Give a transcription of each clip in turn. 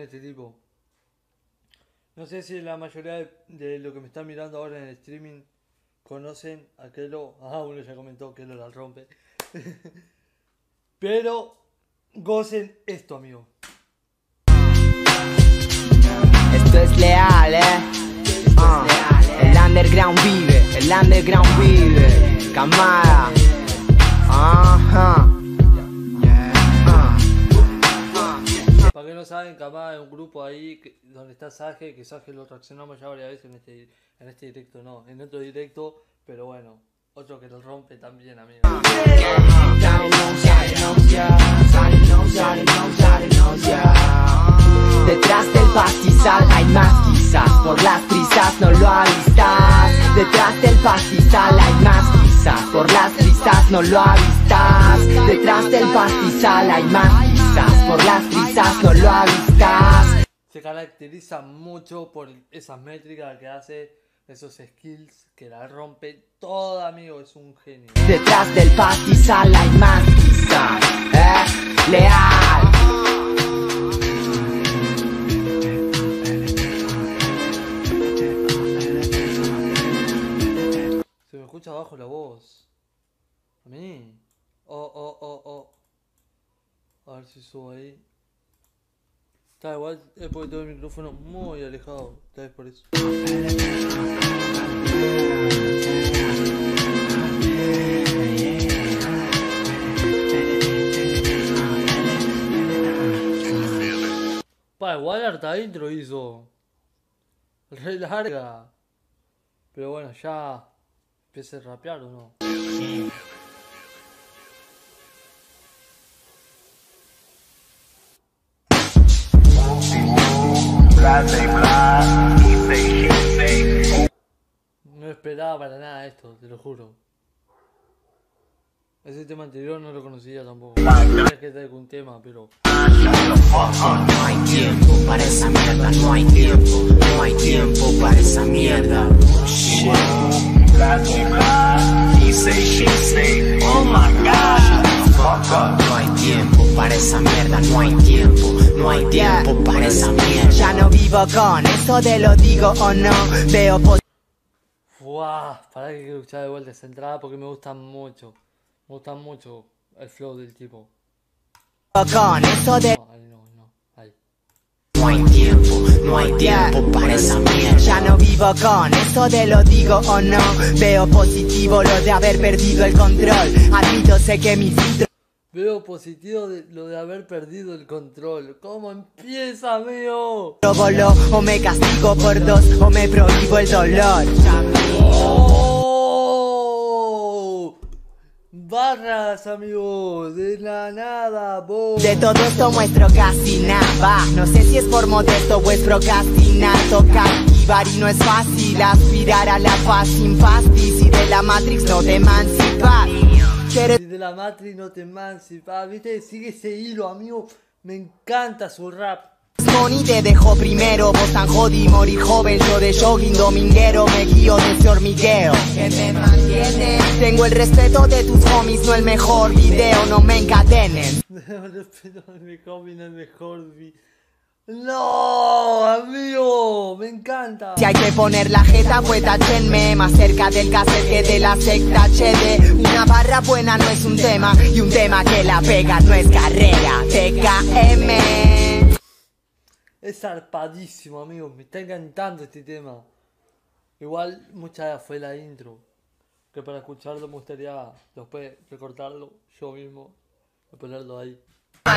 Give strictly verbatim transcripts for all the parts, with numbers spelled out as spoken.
este tipo. No sé si la mayoría de, de lo que me están mirando ahora en el streaming conocen a Kelo. Ah, uno ya comentó que Kelo la rompe. Pero gocen esto, amigo. Esto es leal, eh. Esto uh, es leal, eh. El underground vive, el underground vive. Camada. Ajá. Para que no saben, Camada es un grupo ahí que, donde está Sage, que Sage lo reaccionamos ya varias veces en este, en este directo, no, en otro directo, pero bueno, otro que lo rompe también, amigo. Detrás del pastizal hay más quizás, por las prisas no lo avistas. Detrás del pastizal hay más quizás, por las prisas no lo avistas. Detrás del pastizal hay más quizás, por las prisas no lo avistas. Se caracteriza mucho por esas métricas que hace, esos skills que la rompe toda, amigo, es un genio. Detrás del pastizal hay más quizás, eh, leal. Se me escucha abajo la voz. A mí. Oh, oh, oh, oh. A ver si subo ahí. Está igual, es porque tengo el micrófono muy alejado. Tal vez por eso. Pa, igual harta intro hizo. Re larga. Pero bueno, ya empieza a rapear o no. No esperaba para nada esto, te lo juro. Ese tema anterior no lo conocía tampoco. Sabía que traigo un tema, pero... No hay tiempo para esa mierda, no hay tiempo, no hay tiempo para esa mierda. Shit. Oh my God. No hay tiempo para esa mierda, no hay tiempo, no hay tiempo para esa mierda. Ya no vivo con eso de lo digo o no, veo por... Fuah, para que quiero escuchar de vuelta esa entrada porque me gusta mucho. Me gusta mucho el flow del tipo. Con eso de... No, ahí no, no, ahí. No hay tiempo, no hay tiempo para esa mierda. Ya no vivo con eso de lo digo o no. Veo positivo lo de haber perdido el control. Admito, sé que mi filtro... Veo positivo de lo de haber perdido el control. ¿Cómo empieza, amigo? Voló, o me castigo por dos, o me prohíbo el dolor. ¡Oh! Barras, amigo, de la nada, vos. De todo esto muestro casi nada. No sé si es por modesto o es procrastinar. Tocar y no es fácil. Aspirar a la paz sin pastis. Y de la Matrix no te emancipar. Si de la Matrix no te emancipas, viste, sigue ese hilo, amigo. Me encanta su rap. Money te dejó primero, vos tan jodi, morir joven, yo de jogging dominguero, me guío de ese hormigueo que me mantiene. Tengo el respeto de tus homies, no el mejor video, no me encadenen. El respeto de mi homie, no el mejor video. No, amigo, me encanta. Si hay que poner la jeta, pues táchenme más cerca del cassette que de la secta H D. Una barra buena no es un tema, y un tema que la pega no es carrera. T K M. Es zarpadísimo, amigo, me está encantando este tema. Igual mucha fue la intro, que para escucharlo me gustaría después recortarlo yo mismo y ponerlo ahí. No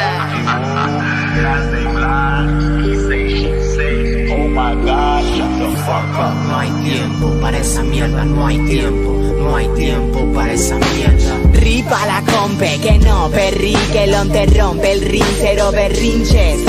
hay tiempo para esa mierda, no hay tiempo, no hay tiempo para esa mierda. Ripa la compe, que no perri, que lo te rompe el ring, cero berrinches.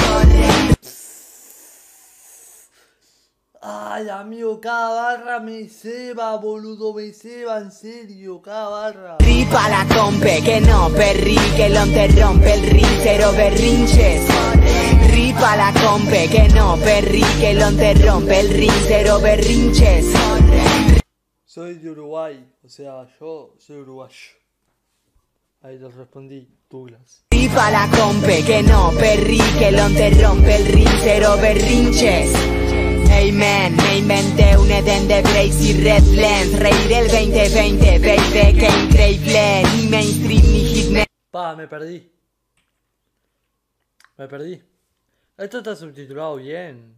Ay, amigo, cada barra me ceba, boludo, me ceba, en serio, cada barra. Ripa la compe, que no perri, que lo te rompe el ring, cero berrinches. Ripa la compe, que no perri, que lo te rompe el ring, cero berrinches. Soy de Uruguay, o sea, yo soy uruguayo. Ahí les respondí, Douglas. Ripa la compe, que no perri, que lo te rompe el ring, cero berrinches. Hey man, me inventé un Eden de breaks y Red Lens. Reír el veinte veinte, baby, que increíble. Ni mainstream ni hit. Pa, me perdí. Me perdí. Esto está subtitulado bien.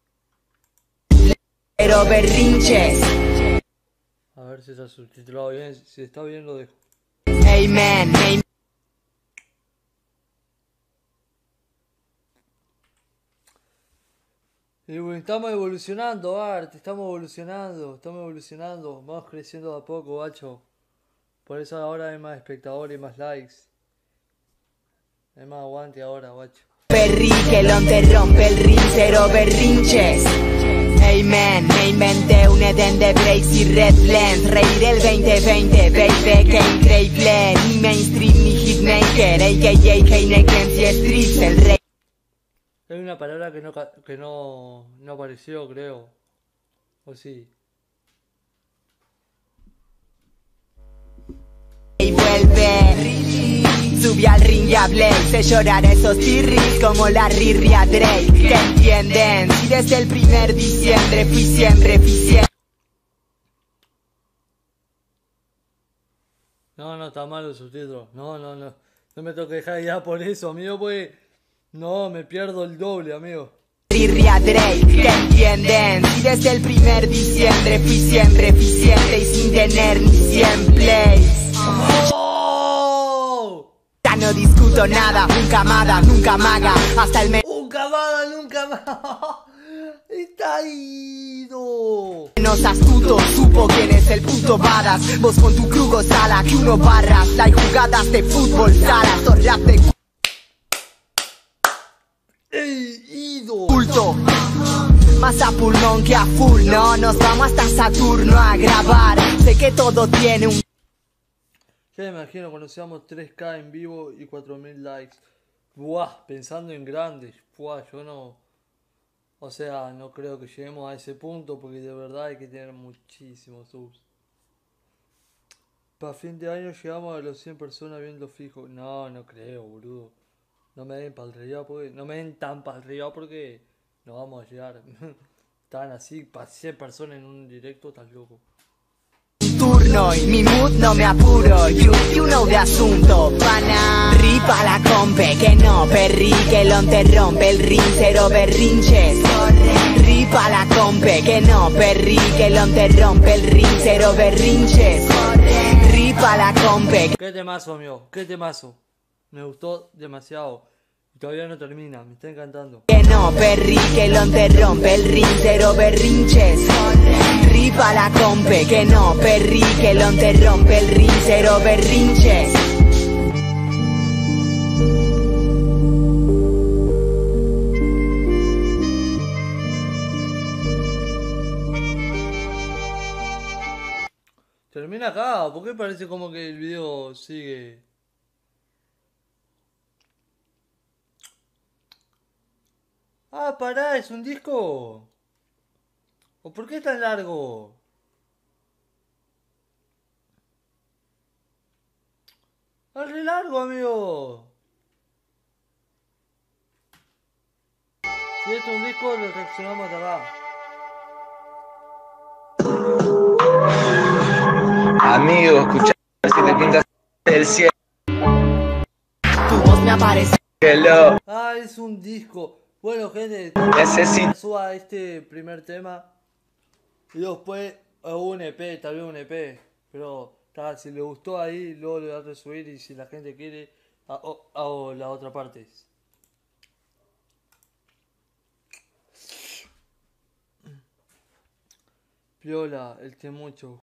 Pero berrinches. A ver si está subtitulado bien. Si está bien lo dejo. Hey man, me Y bueno, estamos evolucionando, Art, estamos evolucionando, estamos evolucionando, vamos creciendo de a poco, bacho. Por eso ahora hay más espectadores y más likes. Hay más aguante ahora, bacho. perri, que lo te rompe el ring, cero berrinches. Hey man, me inventé un Eden de breaks y Red Lens. Reír el veinte veinte, baby, que increíble. Ni mainstream ni hitmaker, A K A Heineken y Streets, el rey. Hay una palabra que no, que no, no apareció, creo. ¿O sí? Y vuelve. Subí al ring y hablé, hice llorar a esos tirris como la rirria Drake. ¿Qué entienden? Si desde el primer diciembre fui siempre eficiente. No, no, está mal los subtítulos. No, no, no. No me toque dejar ya por eso, amigo, pues. No, me pierdo el doble, amigo. Rirria Drake, ¿qué entienden? Si desde el primer diciembre fui siempre eficiente y sin tener ni cien plays. ¡Oh! Ya no discuto nada, nunca amada, nunca maga, hasta el me... Nunca más, nunca más. Está ido. Menos astuto, supo quién es el puto badass. Vos con tu crugo sala, que uno barras. Hay jugadas de fútbol, salas, o rap de ¡Ey, ido! culto. Más a pulmón que a full, no, nos vamos hasta Saturno a grabar. Sé que todo tiene un... Ya me imagino cuando seamos tres K en vivo y cuatro mil likes. Buah, pensando en grandes. Buah, yo no... O sea, no creo que lleguemos a ese punto porque de verdad hay que tener muchísimos subs. Para fin de año llegamos a los cien personas viendo fijo. No, no creo, boludo. No me den pa'l río porque... No me den tan pa'l río porque... No vamos a llegar. Tan así, para cien personas en un directo, estás loco. turno y mi mood no me apuro. You, you know de asunto, pana. Ripa la compe, que no perri, que lo te rompe el ring, cero berrinches. Ripa la compe, que no perri, que lo te rompe el ring, cero berrinches. Ripa la compe. Qué temazo, amigo, qué temazo. Me gustó demasiado. Y todavía no termina, me está encantando. Que no perri, que lo te rompe el ring, cero berrinches. Ripa la compe, que no perri, que lo te rompe el ring, cero berrinches. Termina acá, ¿por qué parece como que el video sigue? Ah, pará, ¿es un disco? ¿O por qué es tan largo? Es re largo, amigo. Si es un disco, lo reaccionamos hasta acá. Amigo, escuchá si te pintas el cielo. Tu voz me aparece. Hello. Ah, es un disco. Bueno, gente, Necesito. suba este primer tema. Y después eh, un E P, tal vez un E P. Pero ta, si le gustó ahí, luego le voy a resubir. Y si la gente quiere, hago, hago la otra parte. Piola, el temucho.